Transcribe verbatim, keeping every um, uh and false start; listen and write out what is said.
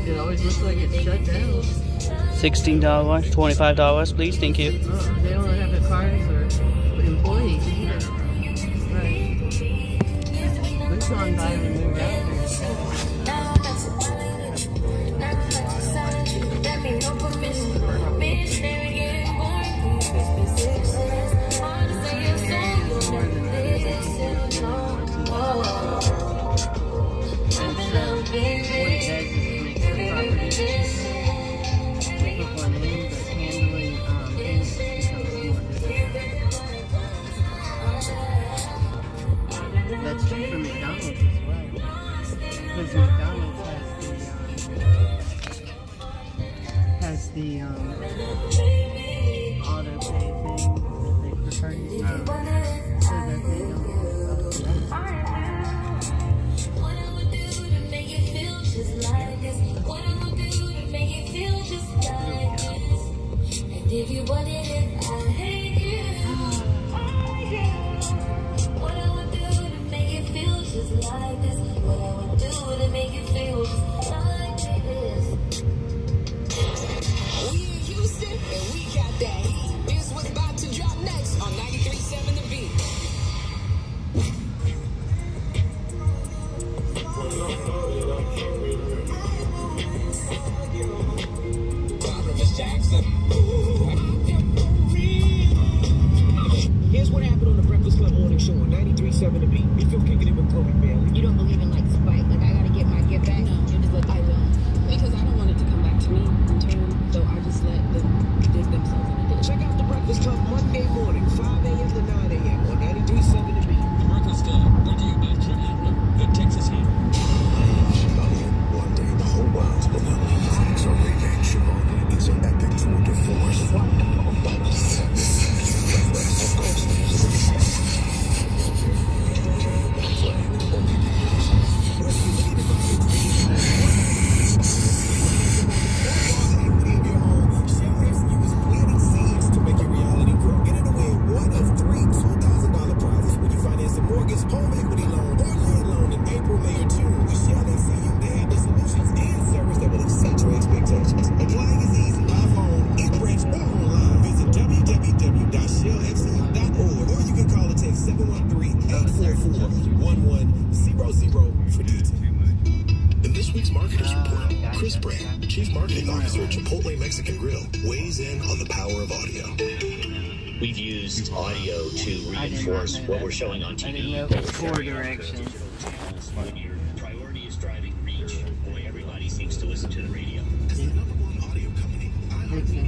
It always looks like it's shut down. sixteen dollars, twenty-five dollars, please, thank you. Oh, they don't have the cars or employees either. Right. We've gone by and moved out there. That's true for McDonald's as well. Because McDonald's has the, um, has the, um, auto pay thing that they prefer to use. So that they don't get What I would do to make you feel just like this. What I would do to make you feel just like this. And if you wanted it, I hate you. What I would do to make you feel just like this. What I would do to make you feel just like this. We in Houston and we got that heat. Here's what's about to drop next on ninety-three point seven The Beat. Here's what happened on the Breakfast Club morning show on ninety-three point seven The Beat. If you're kicking it with Chloe Bailey. You don't believe in like spite, like I gotta get my get back. No, you just let I will, because I don't want it to come back to me in turn. So I just let them dig themselves in a ditch. Check out the Breakfast Club Monday morning, five a m to nine a m on ninety-three point seven The Beat. The Breakfast Club, brought to you by Jim Adler, the Texas Heat. One day the whole world will know things are renamed Shimon. It's an epic tour de force. We've used audio to reinforce what we're showing on T V. Four directions. When your priority is driving reach, boy, everybody seems to listen to the radio. Makes